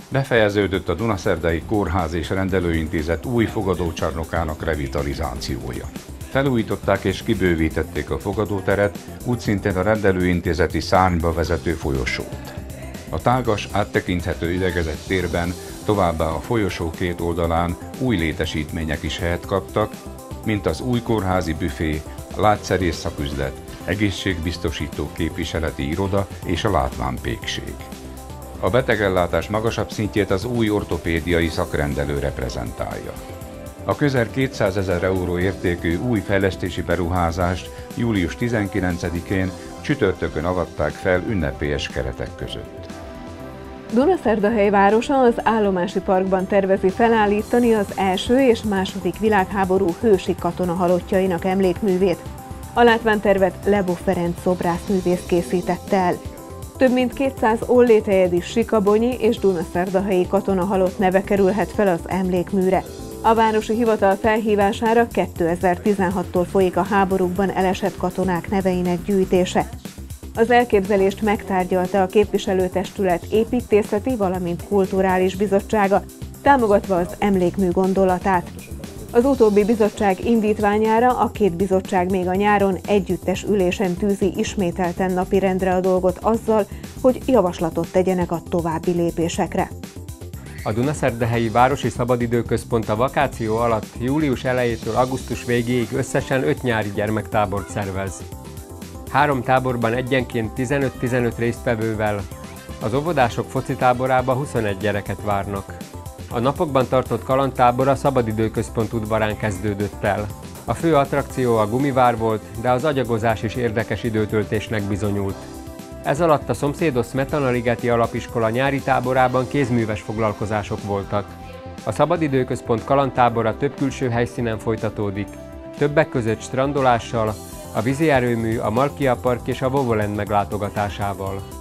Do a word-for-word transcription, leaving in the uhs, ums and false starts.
Befejeződött a Dunaszerdai Kórház és Rendelőintézet új fogadócsarnokának revitalizációja. Felújították és kibővítették a fogadóteret, úgyszintén a rendelőintézeti szárnyba vezető folyosót. A tágas, áttekinthető idegezett térben továbbá a folyosó két oldalán új létesítmények is helyet kaptak, mint az új kórházi büfé, a látszerész szaküzlet, egészségbiztosító képviseleti iroda és a látvánpékség. A betegellátás magasabb szintjét az új ortopédiai szakrendelő reprezentálja. A közel kétszázezer euró értékű új fejlesztési beruházást július tizenkilencedikén csütörtökön avatták fel ünnepélyes keretek között. Dunaszerdahely városa az állomási parkban tervezi felállítani az első és második világháború hősi katonahalottjainak emlékművét. A látványtervet Lebó Ferenc szobrászművész készítette el. Több mint kétszáz olléthelyedi sikabonyi és dunaszerdahelyi katonahalott neve kerülhet fel az emlékműre. A városi hivatal felhívására kétezer-tizenhattól folyik a háborúkban elesett katonák neveinek gyűjtése. Az elképzelést megtárgyalta a képviselőtestület építészeti, valamint kulturális bizottsága, támogatva az emlékmű gondolatát. Az utóbbi bizottság indítványára a két bizottság még a nyáron együttes ülésen tűzi ismételten napirendre a dolgot azzal, hogy javaslatot tegyenek a további lépésekre. A Dunaszerdahelyi Városi Szabadidőközpont a vakáció alatt július elejétől augusztus végéig összesen öt nyári gyermektábort szervez. Három táborban egyenként tizenöt-tizenöt résztvevővel, az óvodások focitáborába huszonegy gyereket várnak. A napokban tartott kalandtábor a Szabadidőközpont udvarán kezdődött el. A fő attrakció a gumivár volt, de az agyagozás is érdekes időtöltésnek bizonyult. Ez alatt a szomszédos Smetana-ligeti alapiskola nyári táborában kézműves foglalkozások voltak. A Szabadidőközpont kalandtábora több külső helyszínen folytatódik, többek között strandolással, a vízi erőmű, a Markia Park és a Vovoland meglátogatásával.